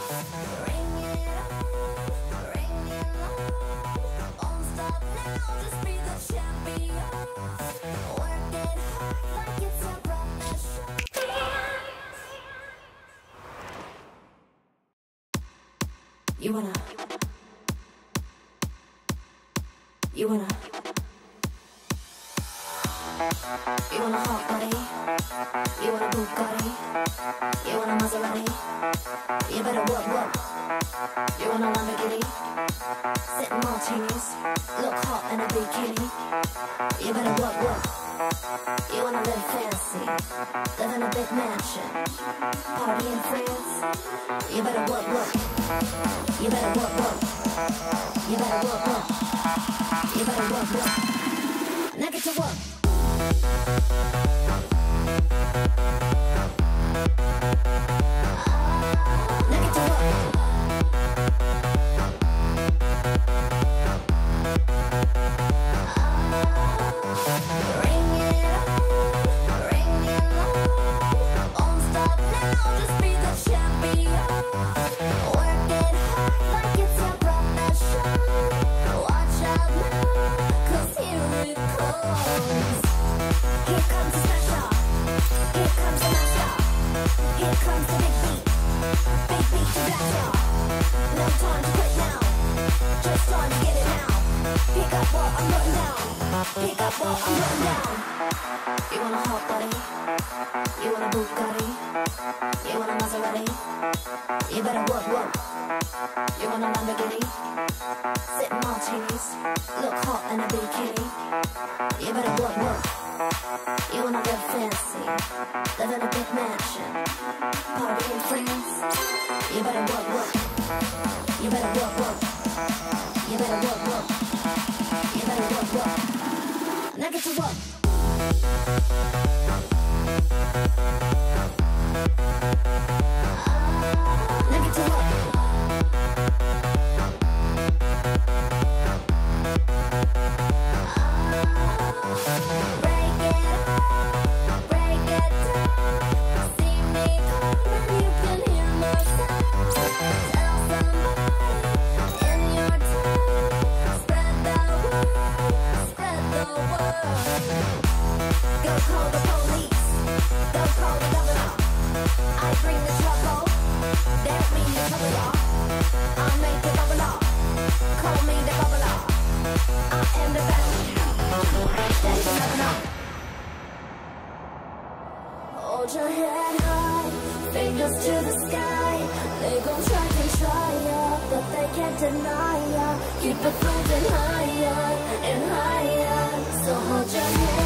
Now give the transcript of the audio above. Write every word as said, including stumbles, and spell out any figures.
You wanna, you wanna, you wanna hot body, you wanna Bugatti, you wanna Maserati, you better work, work, you wanna Lamborghini, sip martinis, look hot in a bikini, you better work, work, you wanna live fancy, live in a big mansion, party in France, you better work, work. You better work, work. You better work, work. You better work, work. Now get to work. Now get to work. Ring it on, ring it on. Won't stop now, just be the champion. Here comes the smasher, here comes the master, here comes the big beat, big beat to blast ya. No time to quit now, just time to get it now. Pick up what I'm putting down, pick up what I'm putting down. You want a hot body, you want a Bugatti, you want a Maserati, you better work, work. You want a Lamborghini, sip martinis, look hot in a bikini, you better work, work. You wanna live fancy, live in a big mansion, party in France, you better work, work. You better work, work. You better work, work. You better work, work. Now get to work. Now get to work. Go call the police, go call the governor. I bring the trouble, they don't mean the trouble, y'all. I make the bubbler, call me the bubbler. I am the best, there's never know. Hold your head high, fingers to the sky. They gon' try to try ya, but they can't deny ya. Keep it floating higher and higher, so hold your head.